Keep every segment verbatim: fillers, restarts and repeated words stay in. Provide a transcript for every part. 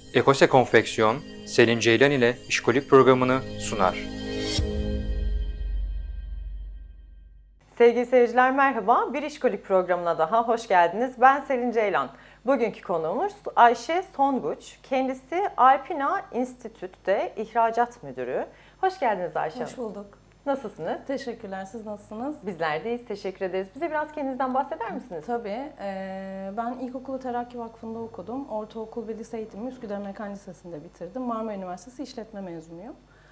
Ekose Konfeksiyon, Selin Ceylan ile İşkolik programını sunar. Sevgili seyirciler merhaba, Bir İşkolik programına daha hoş geldiniz. Ben Selin Ceylan. Bugünkü konuğumuz Ayşe Songuç. Kendisi Alpina Institute'de ihracat müdürü. Hoş geldiniz Ayşe Hanım. Hoş bulduk. Nasılsınız? Teşekkürler. Siz nasılsınız? Bizler deyiz, teşekkür ederiz. Bize biraz kendinizden bahseder misiniz? Tabii. E, ben İlkokulu Terakki Vakfı'nda okudum. Ortaokul ve lise eğitimimi Üsküdar Mekan Lisesi'nde bitirdim. Marmara Üniversitesi İşletme mezunuyum.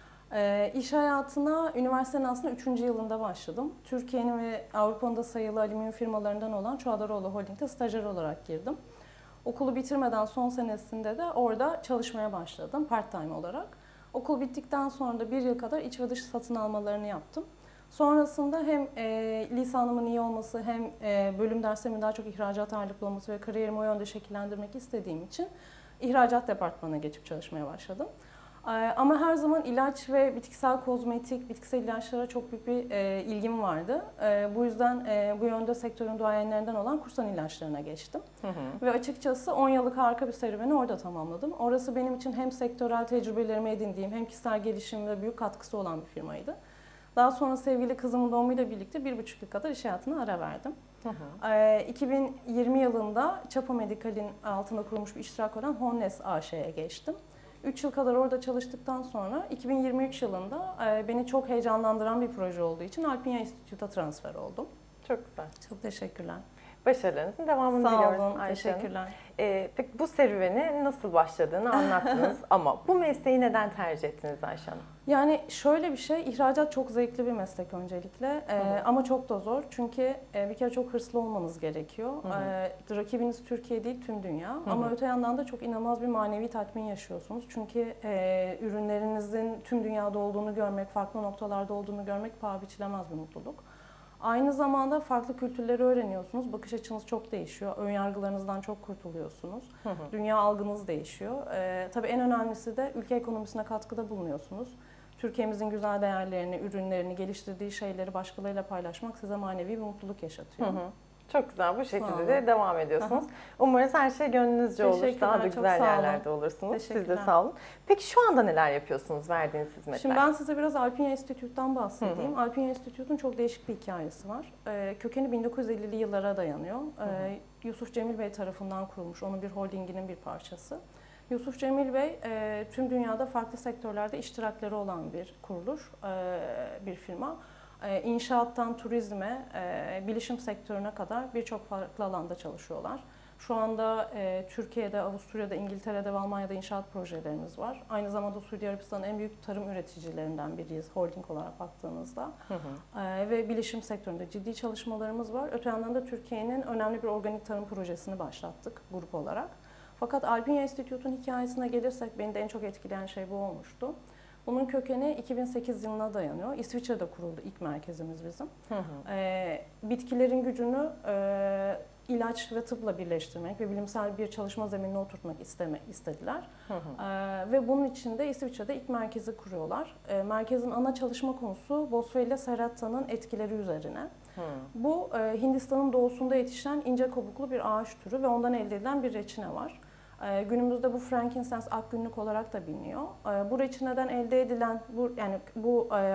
E, iş hayatına üniversitenin aslında üçüncü yılında başladım. Türkiye'nin ve Avrupa'nın da sayılı alüminyum firmalarından olan Çağdaroğlu Holding'de stajyer olarak girdim. Okulu bitirmeden son senesinde de orada çalışmaya başladım part-time olarak. Okul bittikten sonra da bir yıl kadar iç ve dış satın almalarını yaptım. Sonrasında hem e, lisanımın iyi olması hem e, bölüm derslerimin daha çok ihracat ağırlıklı olması ve kariyerimi o yönde şekillendirmek istediğim için ihracat departmanına geçip çalışmaya başladım. E, ama her zaman ilaç ve bitkisel kozmetik, bitkisel ilaçlara çok büyük bir e, ilgim vardı. E, bu yüzden e, bu yönde sektörün duayenlerinden olan Kursan ilaçlarına geçtim. Hı hı. Ve açıkçası on yıllık harika bir serüveni orada tamamladım. Orası benim için hem sektörel tecrübelerimi edindiğim hem kişisel gelişim ve büyük katkısı olan bir firmaydı. Daha sonra sevgili kızımın doğumuyla birlikte bir buçuk yıl kadar iş hayatına ara verdim. Hı hı. E, iki bin yirmi yılında Çapa Medikal'in altında kurulmuş bir iştirak olan Honnes A Ş'ye geçtim. üç yıl kadar orada çalıştıktan sonra iki bin yirmi üç yılında e, beni çok heyecanlandıran bir proje olduğu için Alpinya Institute'a transfer oldum. Çok güzel. Çok teşekkürler. Başarılarınızın devamını Sağ diliyoruz olun, Ayşe Hanım. teşekkürler. Ee, peki bu serüveni nasıl başladığını anlattınız ama bu mesleği neden tercih ettiniz Ayşe Hanım? Yani şöyle bir şey, ihracat çok zevkli bir meslek öncelikle ee, ama çok da zor. Çünkü e, bir kere çok hırslı olmanız gerekiyor. Hı hı. Ee, rakibiniz Türkiye değil, tüm dünya. Hı hı. Ama öte yandan da çok inanılmaz bir manevi tatmin yaşıyorsunuz. Çünkü e, ürünlerinizin tüm dünyada olduğunu görmek, farklı noktalarda olduğunu görmek paha biçilemez bir mutluluk. Aynı zamanda farklı kültürleri öğreniyorsunuz. Bakış açınız çok değişiyor. Önyargılarınızdan çok kurtuluyorsunuz. Hı hı. Dünya algınız değişiyor. Ee, tabii en önemlisi de ülke ekonomisine katkıda bulunuyorsunuz. Türkiye'mizin güzel değerlerini, ürünlerini, geliştirdiği şeyleri başkalarıyla paylaşmak size manevi bir mutluluk yaşatıyor. Hı hı. Çok güzel. Bu şekilde de devam ediyorsunuz. Aha. Umarız her şey gönlünüzce olur. Daha da güzel yerlerde olursunuz. Siz de sağ olun. Peki şu anda neler yapıyorsunuz verdiğiniz hizmetler? Şimdi ben size biraz Alpinya Institute'dan bahsedeyim. Hı hı. Alpinya Institute'un çok değişik bir hikayesi var. Ee, kökeni bin dokuz yüz ellili yıllara dayanıyor. Ee, hı hı. Yusuf Cemil Bey tarafından kurulmuş. Onun bir holdinginin bir parçası. Yusuf Cemil Bey e, tüm dünyada farklı sektörlerde iştirakleri olan bir kuruluş, e, bir firma. E, inşaattan turizme, e, bilişim sektörüne kadar birçok farklı alanda çalışıyorlar. Şu anda e, Türkiye'de, Avusturya'da, İngiltere'de ve Almanya'da inşaat projelerimiz var. Aynı zamanda Suudi Arabistan'ın en büyük tarım üreticilerinden biriyiz holding olarak baktığınızda. Hı hı. E, ve bilişim sektöründe ciddi çalışmalarımız var. Öte yandan da Türkiye'nin önemli bir organik tarım projesini başlattık grup olarak. Fakat Alpinya Institute'un hikayesine gelirsek beni de en çok etkileyen şey bu olmuştu. Bunun kökeni iki bin sekiz yılına dayanıyor. İsviçre'de kuruldu ilk merkezimiz bizim. Hı hı. E, bitkilerin gücünü e, ilaç ve tıpla birleştirmek ve bilimsel bir çalışma zeminine oturtmak isteme, istediler. Hı hı. E, ve bunun için de İsviçre'de ilk merkezi kuruyorlar. E, merkezin ana çalışma konusu Boswellia serrata'nın etkileri üzerine. Hı. Bu e, Hindistan'ın doğusunda yetişen ince kabuklu bir ağaç türü ve ondan elde edilen bir reçine var. Ee, günümüzde bu frankincense ak günlük olarak da biliniyor. Ee, bu reçineden elde edilen, bu yani bu e,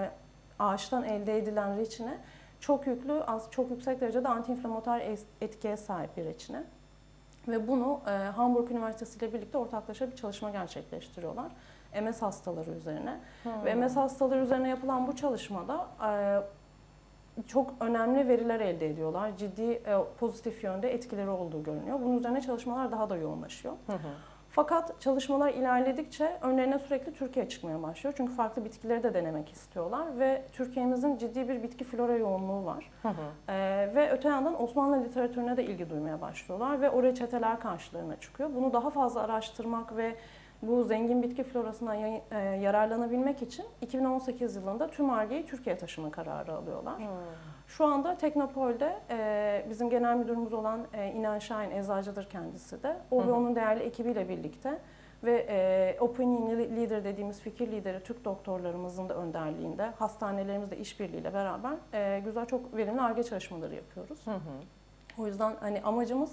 ağaçtan elde edilen reçine çok yüklü, az çok yüksek derecede antiinflamatuar etkiye sahip bir reçine. Ve bunu e, Hamburg Üniversitesi ile birlikte ortaklaşa bir çalışma gerçekleştiriyorlar. M S hastaları üzerine. Hmm. Ve M S hastaları üzerine yapılan bu çalışmada e, çok önemli veriler elde ediyorlar. Ciddi e, pozitif yönde etkileri olduğu görünüyor. Bunun üzerine çalışmalar daha da yoğunlaşıyor. Hı hı. Fakat çalışmalar ilerledikçe önlerine sürekli Türkiye çıkmaya başlıyor. Çünkü farklı bitkileri de denemek istiyorlar ve Türkiye'mizin ciddi bir bitki flora yoğunluğu var. Hı hı. Ee, ve öte yandan Osmanlı literatürüne de ilgi duymaya başlıyorlar ve o reçeteler karşılarına çıkıyor. Bunu daha fazla araştırmak ve bu zengin bitki florasından yararlanabilmek için iki bin on sekiz yılında tüm Ar-Ge'yi Türkiye'ye taşıma kararı alıyorlar. Hmm. Şu anda Teknopol'de e, bizim genel müdürümüz olan e, İnan Şahin, eczacıdır kendisi de. O hmm. ve onun değerli ekibiyle birlikte ve e, Opinion Leader dediğimiz fikir lideri Türk doktorlarımızın da önderliğinde, hastanelerimizle işbirliğiyle beraber e, güzel, çok verimli Ar-Ge çalışmaları yapıyoruz. Hmm. O yüzden hani amacımız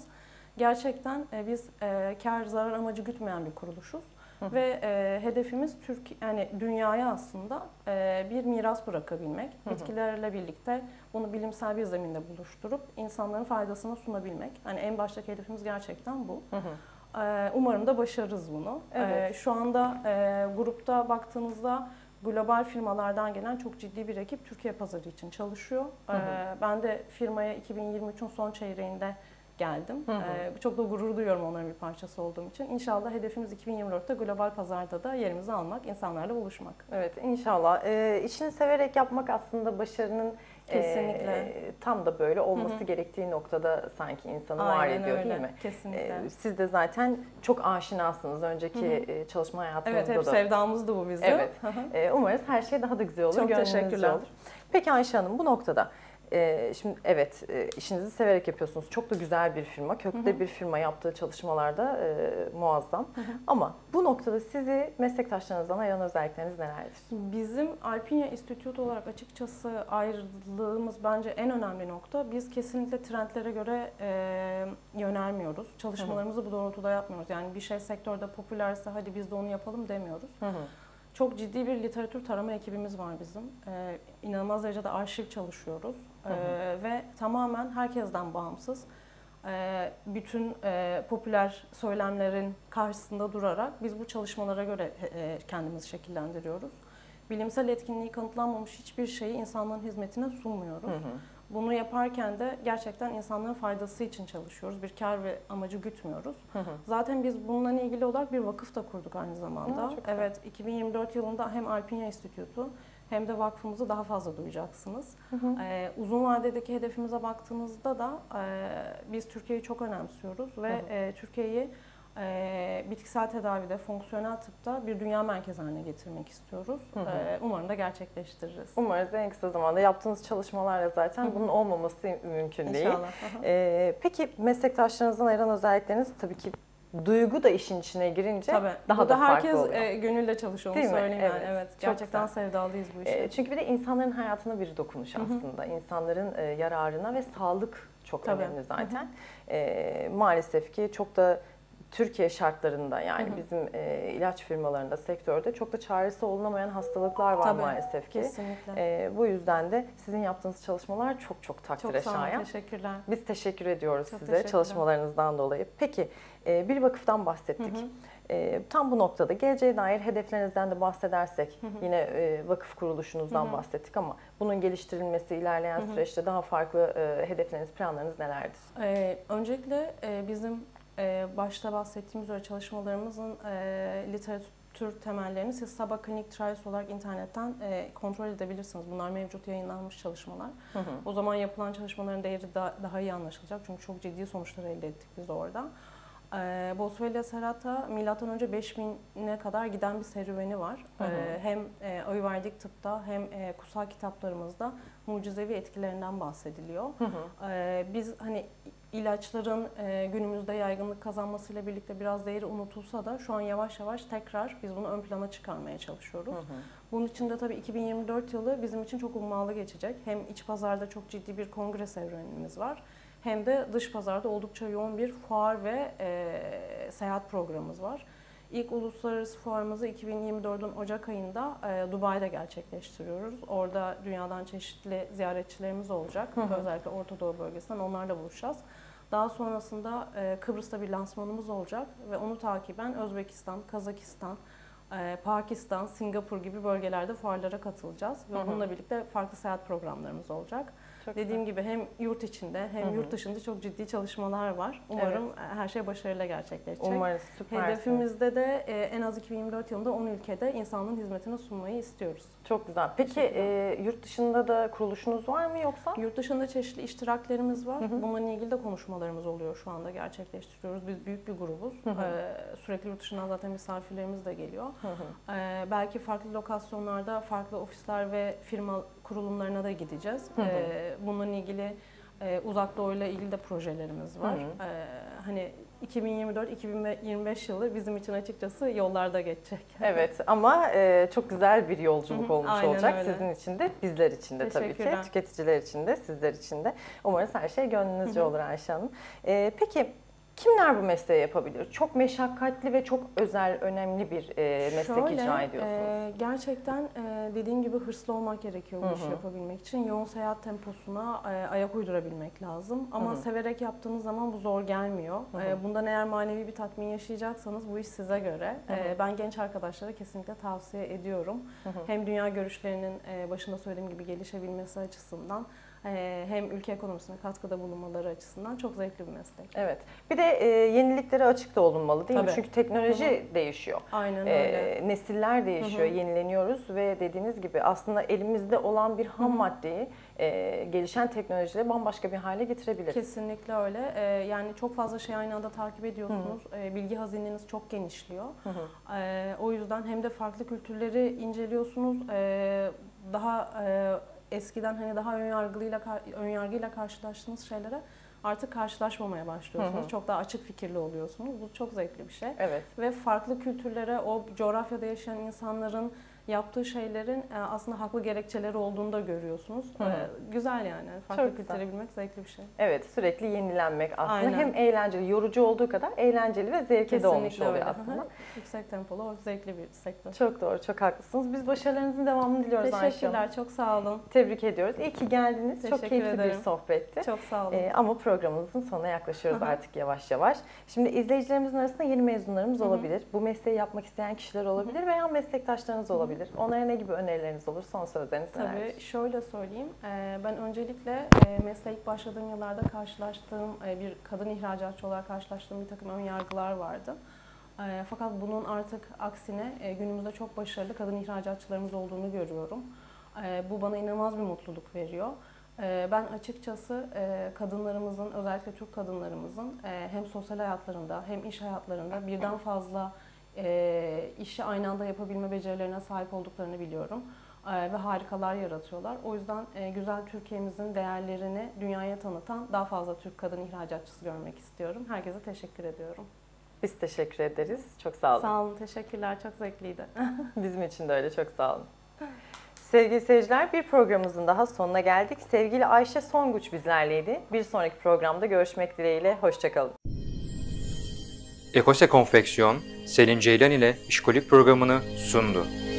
Gerçekten e, biz e, kar zarar amacı gütmeyen bir kuruluşuz. Hı. Ve e, hedefimiz Türk yani dünyaya aslında e, bir miras bırakabilmek. Hı hı. Bitkilerle birlikte bunu bilimsel bir zeminde buluşturup insanların faydasına sunabilmek. Hani en baştaki hedefimiz gerçekten bu. Hı hı. E, umarım da başarırız bunu. Evet. E, şu anda e, grupta baktığınızda global firmalardan gelen çok ciddi bir ekip Türkiye pazarı için çalışıyor. Hı hı. E, ben de firmaya iki bin yirmi üçün son çeyreğinde geldim. Hı hı. Ee, çok da gurur duyuyorum onların bir parçası olduğum için. İnşallah hedefimiz iki bin yirmi dörtte global pazarda da yerimizi almak, insanlarla buluşmak. Evet, inşallah. Ee, işini severek yapmak aslında başarının kesinlikle e, tam da böyle olması hı hı. gerektiği noktada sanki insanı var ediyor öyle. Değil mi? Kesinlikle. Ee, siz de zaten çok aşinasınız önceki hı hı. çalışma hayatınızda evet, hep da. Evet, hep sevdamızdı bu bizim. Evet. Ee, umarız her şey daha da güzel olur. Çok teşekkürler. Olur. Peki Ayşe Hanım, bu noktada Ee, şimdi evet, e, işinizi severek yapıyorsunuz. Çok da güzel bir firma, köklü hı hı. bir firma, yaptığı çalışmalarda e, muazzam. Hı hı. Ama bu noktada sizi meslektaşlarınızdan ayıran özellikleriniz nelerdir? Bizim Alpinia Institute olarak açıkçası ayrılığımız bence en önemli nokta. Biz kesinlikle trendlere göre e, yönelmiyoruz. Çalışmalarımızı hı hı. bu doğrultuda yapmıyoruz. Yani bir şey sektörde popülerse hadi biz de onu yapalım demiyoruz. Hı hı. Çok ciddi bir literatür tarama ekibimiz var bizim. Ee, inanılmaz derecede arşiv çalışıyoruz. Ee, hı hı. Ve tamamen herkesten bağımsız. Ee, bütün e, popüler söylemlerin karşısında durarak biz bu çalışmalara göre e, kendimizi şekillendiriyoruz. Bilimsel etkinliği kanıtlanmamış hiçbir şeyi insanların hizmetine sunmuyoruz. Hı hı. Bunu yaparken de gerçekten insanların faydası için çalışıyoruz. Bir kar ve amacı gütmüyoruz. Hı hı. Zaten biz bununla ilgili olarak bir vakıf da kurduk aynı zamanda. Hı, evet, iki bin yirmi dört yılında hem Alpinia Institute'u hem de vakfımızı daha fazla duyacaksınız. Hı hı. Ee, uzun vadedeki hedefimize baktığınızda da e, biz Türkiye'yi çok önemsiyoruz ve e, Türkiye'yi e, bitkisel tedavide, fonksiyonel tıpta bir dünya merkezi haline getirmek istiyoruz. Hı hı. E, umarım da gerçekleştiririz. Umarız en kısa zamanda yaptığınız çalışmalarla zaten hı hı. bunun olmaması mümkün İnşallah. değil. İnşallah. E, peki meslektaşlarınızdan ayıran özellikleriniz tabii ki duygu da işin içine girince tabii. daha Bu da, da herkes farklı oluyor. E, gönülle çalışıyor, onu söyleyeyim evet. yani. Evet, gerçekten sevdalıyız bu işe. E, çünkü bir de insanların hayatına bir dokunuş aslında. Hı hı. İnsanların e, yararına ve sağlık çok tabii. önemli zaten. Hı hı. E, maalesef ki çok da Türkiye şartlarında yani hı hı. bizim e, ilaç firmalarında, sektörde çok da çaresi olunamayan hastalıklar var Tabii, maalesef ki. Kesinlikle. E, bu yüzden de sizin yaptığınız çalışmalar çok çok takdire çok şayan. Çok teşekkürler. Biz teşekkür ediyoruz çok size çalışmalarınızdan dolayı. Peki e, bir vakıftan bahsettik. Hı hı. E, tam bu noktada geleceğe dair hedeflerinizden de bahsedersek, hı hı. yine e, vakıf kuruluşunuzdan hı hı. bahsettik ama bunun geliştirilmesi, ilerleyen hı hı. süreçte daha farklı e, hedefleriniz, planlarınız nelerdir? Ee, öncelikle e, bizim e, başta bahsettiğimiz üzere çalışmalarımızın e, literatür temellerini siz Sabah Clinical Trials olarak internetten e, kontrol edebilirsiniz. Bunlar mevcut yayınlanmış çalışmalar. Hı hı. O zaman yapılan çalışmaların değeri da, daha iyi anlaşılacak çünkü çok ciddi sonuçlar elde ettik biz orada. E, Boswellia serrata milattan önce beş bine kadar giden bir serüveni var. Hı hı. E, hem e, Ayurvedik tıpta hem e, kutsal kitaplarımızda mucizevi etkilerinden bahsediliyor. Hı hı. E, biz hani ilaçların e, günümüzde yaygınlık kazanmasıyla birlikte biraz değeri unutulsa da şu an yavaş yavaş tekrar biz bunu ön plana çıkarmaya çalışıyoruz. Hı hı. Bunun için de tabii iki bin yirmi dört yılı bizim için çok ummalı geçecek. Hem iç pazarda çok ciddi bir kongre serüvenimiz var. Hem de dış pazarda oldukça yoğun bir fuar ve e, seyahat programımız var. İlk uluslararası fuarımızı iki bin yirmi dördün Ocak ayında e, Dubai'de gerçekleştiriyoruz. Orada dünyadan çeşitli ziyaretçilerimiz olacak. Hı hı. Özellikle Orta Doğu bölgesinden onlarla buluşacağız. Daha sonrasında e, Kıbrıs'ta bir lansmanımız olacak ve onu takiben Özbekistan, Kazakistan, e, Pakistan, Singapur gibi bölgelerde fuarlara katılacağız. Ve hı hı. bununla birlikte farklı seyahat programlarımız olacak. Çok Dediğim güzel. gibi hem yurt içinde hem Hı-hı. yurt dışında çok ciddi çalışmalar var. Umarım evet. her şey başarıyla gerçekleşecek. Umarız, süpersiniz. Hedefimizde de en az iki bin yirmi dört yılında on ülkede insanlığın hizmetine sunmayı istiyoruz. Çok güzel. Peki e, yurt dışında da kuruluşunuz var mı yoksa? Yurt dışında çeşitli iştiraklerimiz var. Hı-hı. Bununla ilgili de konuşmalarımız oluyor şu anda gerçekleştiriyoruz. Biz büyük bir grubuz. Ee, sürekli yurt dışından zaten misafirlerimiz de geliyor. Ee, belki farklı lokasyonlarda farklı ofisler ve firma kurulumlarına da gideceğiz. Hı hı. Ee, bununla ilgili e, Uzak Doğu'yla ilgili de projelerimiz var. Hı hı. Ee, hani iki bin yirmi dört iki bin yirmi beş yılı bizim için açıkçası yollarda geçecek. Evet ama e, çok güzel bir yolculuk hı hı. olmuş Aynen olacak öyle. sizin için de, bizler için de tabii ki, tüketiciler için de, sizler için de. Umarız her şey gönlünüzce hı hı. olur Ayşe Hanım. E, peki Kimler bu mesleği yapabilir? Çok meşakkatli ve çok özel, önemli bir e, meslek Şöyle, icra ediyorsunuz. e, gerçekten e, dediğin gibi hırslı olmak gerekiyor bu Hı işi hı. yapabilmek için. Yoğun seyahat temposuna e, ayak uydurabilmek lazım. Ama Hı hı. severek yaptığınız zaman bu zor gelmiyor. Hı hı. E, bundan eğer manevi bir tatmin yaşayacaksanız bu iş size göre. Hı hı. E, ben genç arkadaşlara kesinlikle tavsiye ediyorum. Hı hı. Hem dünya görüşlerinin e, başında söylediğim gibi gelişebilmesi açısından, e, hem ülke ekonomisine katkıda bulunmaları açısından çok zevkli bir meslek. Evet. Bir de e, yeniliklere açık da olunmalı değil mi? Tabii. Çünkü teknoloji Hı değişiyor. Aynen E, öyle. nesiller değişiyor, Hı hı. yenileniyoruz ve dediğiniz gibi aslında elimizde olan bir ham Hı hı. maddeyi e, gelişen teknolojiyle bambaşka bir hale getirebiliriz. Kesinlikle öyle. Ee, yani çok fazla şey aynı anda takip ediyorsunuz. Ee, bilgi hazineniz çok genişliyor. Hı hı. Ee, o yüzden hem de farklı kültürleri inceliyorsunuz. Ee, daha e, eskiden hani daha önyargılıyla önyargıyla karşılaştığınız şeylere artık karşılaşmamaya başlıyorsunuz. Hı hı. Çok daha açık fikirli oluyorsunuz. Bu çok zevkli bir şey. Evet. Ve farklı kültürlere, o coğrafyada yaşayan insanların yaptığı şeylerin e, aslında haklı gerekçeleri olduğunu da görüyorsunuz. Hı hı. Ee, güzel yani. Farklı Çok güzel. kültüre bilmek zevkli bir şey. Evet, sürekli yenilenmek aslında Aynen. hem eğlenceli, yorucu olduğu kadar eğlenceli ve zevke de olmuş Kesinlikle oluyor öyle. aslında. Hı hı. Yüksek tempolu, o zevkli bir sektör. Çok doğru, çok haklısınız. Biz başarılarınızın devamını diliyoruz Ayşe Hanım. Teşekkürler, çok sağ olun. Tebrik ediyoruz. İyi ki geldiniz. Çok Teşekkür keyifli ederim. bir sohbetti. Çok sağ olun. Ee, ama programımızın sonuna yaklaşıyoruz Hı hı. artık yavaş yavaş. Şimdi izleyicilerimizin arasında yeni mezunlarımız Hı hı. olabilir. Bu mesleği yapmak isteyen kişiler olabilir veya meslektaşlarınız Hı hı. olabilir. Onlara ne gibi önerileriniz olur? Son sözleriniz nelerdir? Tabii şöyle söyleyeyim, e, ben öncelikle e, mesleğe ilk başladığım yıllarda karşılaştığım, e, bir kadın ihracatçı olarak karşılaştığım bir takım ön yargılar vardı. E, Fakat bunun artık aksine e, günümüzde çok başarılı kadın ihracatçılarımız olduğunu görüyorum. E, Bu bana inanılmaz bir mutluluk veriyor. E, Ben açıkçası e, kadınlarımızın, özellikle Türk kadınlarımızın e, hem sosyal hayatlarında hem iş hayatlarında birden fazla e, işi aynı anda yapabilme becerilerine sahip olduklarını biliyorum. Ve harikalar yaratıyorlar. O yüzden güzel Türkiye'mizin değerlerini dünyaya tanıtan daha fazla Türk kadın ihracatçısı görmek istiyorum. Herkese teşekkür ediyorum. Biz teşekkür ederiz. Çok sağ olun. Sağ olun, teşekkürler. Çok zevkliydi. Bizim için de öyle. Çok sağ olun. Sevgili seyirciler, bir programımızın daha sonuna geldik. Sevgili Ayşe Songuç bizlerleydi. Bir sonraki programda görüşmek dileğiyle. Hoşçakalın. Ekose Konfeksiyon, Selin Ceylan ile İşkolik programını sundu.